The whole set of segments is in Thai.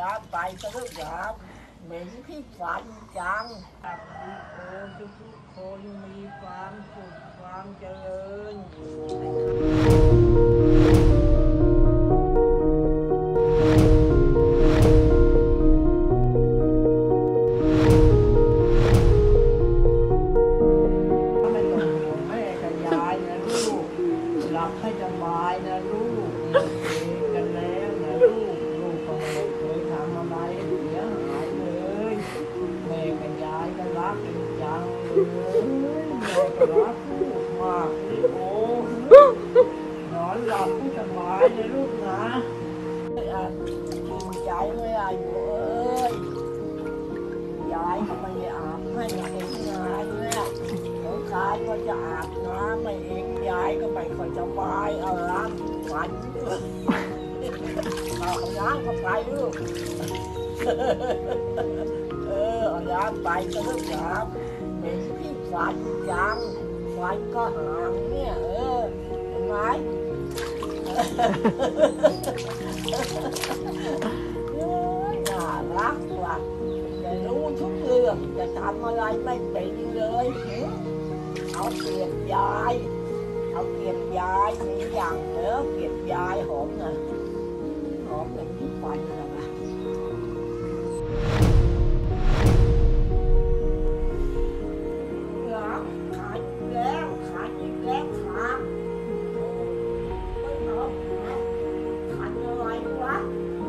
าไปก็เลิกยาเหม็นที่ฝันจังทุกคนมีความสุขความเจริญไม่ต้องห่วงแม่กับยายนะลูกหลับให้สบายนะลูกกันแล้วนะลูกก็ไม่เคยทำอะไรเสียหายเลยแม่กับยายก็รักกันจังเลยแม่ก็รักลูกมากนี่โอ้นอนหลับให้สบายนะลูกนะชื่นใจเลยอยู่เอ้ยยายก็ไม่ได้อาบให้เองงานเนี่ยเดี๋ยวกายก็จะอาบน้ำให้เองยายก็ไม่ค่อยสบายล้างฝันเอาน้ำเข้าไปลูกเอาน้ำไปก็เลิกน้ำเป็นที่ฝันยังฝันก็หางเนี่ยเห็นไหมน่ารักว่ะจะรู้ทุกเรื่องจะทำอะไรไม่เป็นเลยเอาเปรียบยายมีอย่างเปรียบยายหอมนะหอมเป็นที่ฝันอะไรวะขาดอีกแล้วขาไม่เอาขาดอะไรวะ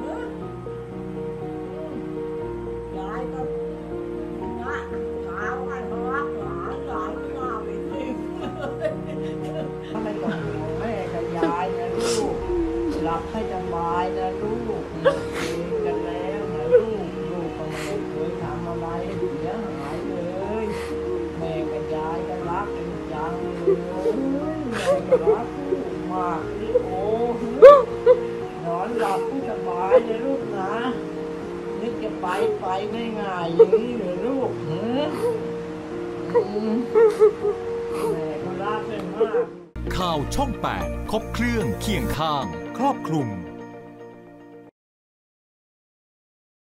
ยายก็นะขาวันรักหลานหน้าไปทิ้งไม่ต้องห่วงแม่กับยายนะลูกหลับให้สบายนะลูกกันแล้วนะลูกก็ไม่เคยทำอะไรเสียหายเลยแม่กับยายก็รักกันจังเลยแม่ก็รักลูกมากนี่โอ้นอนหลับให้สบายนะลูกนะนึกจะไปง่ายๆอย่างนี้เลยลูกแม่ก็รักกันมากข่าวช่อง 8 ครบเครื่องเคียงข้างครอบคลุม